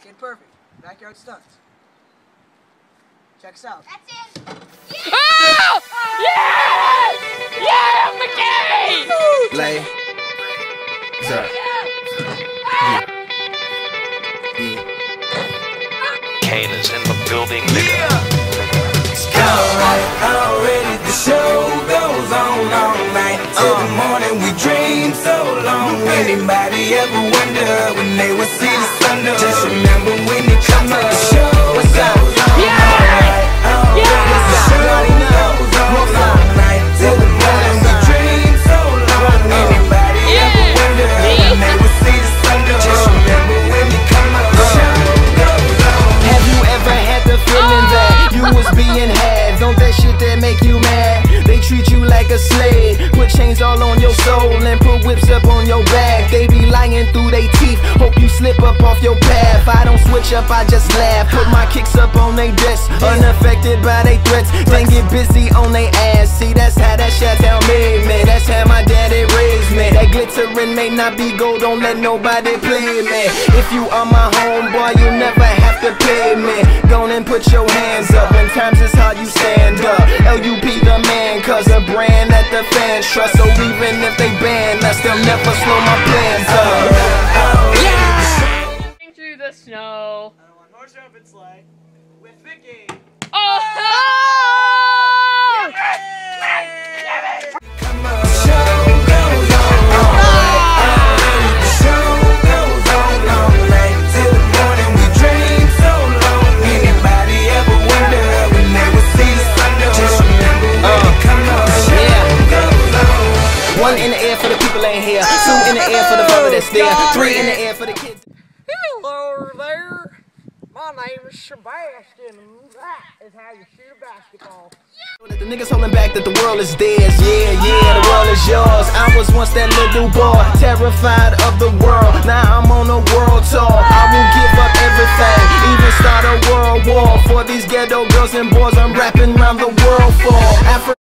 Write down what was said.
Kid Perfect. Backyard stunts. Check us out. That's it. Yeah! Oh! Yes! Yeah, McKay! Lay. Sir. Kane is in the building, nigga. Alright, already the show goes on all night. Till the morning we dream so long. Anybody ever wonder when they would see the sun? Just remember when it comes to the show. What's up? Alright, already the show goes on all night. Till the morning we dream so long. Anybody ever wonder when they would see the sun? Just remember when it comes to the show goes on. Have you ever had the feeling that you was being had? Don't that shit that make you mad? They treat you like a slave, put chains all on your soul and put whips up on your back. They be lying through they teeth, hope you slip up off your path. I don't switch up, I just laugh, put my kicks up on they desk, unaffected by they threats. Then get busy on they ass. See, that's how that Chi-Town made me. That's how my daddy raised me. That glittering may not be gold, don't let nobody play me. If you are my homeboy, you never have to pay me. Go and put your hands up, when times is hard you stand up. LUP the man, cause a brand that the fans trust. So even if they ban us, they'll never slow my plans up. Yeah! Through the snow. I don't want more show if it's like with Vicky. Oh! One in the air for the people ain't here. Two in the air for the brother that's there. Three in the air for the kids. Hello there. My name is Sebastian. That is how you shoot a basketball. That the niggas holding back that the world is theirs. Yeah, the world is yours. I was once that little boy, terrified of the world. Now I'm on a world tour. I will give up everything, even start a world war. For these ghetto girls and boys I'm rapping around the world for.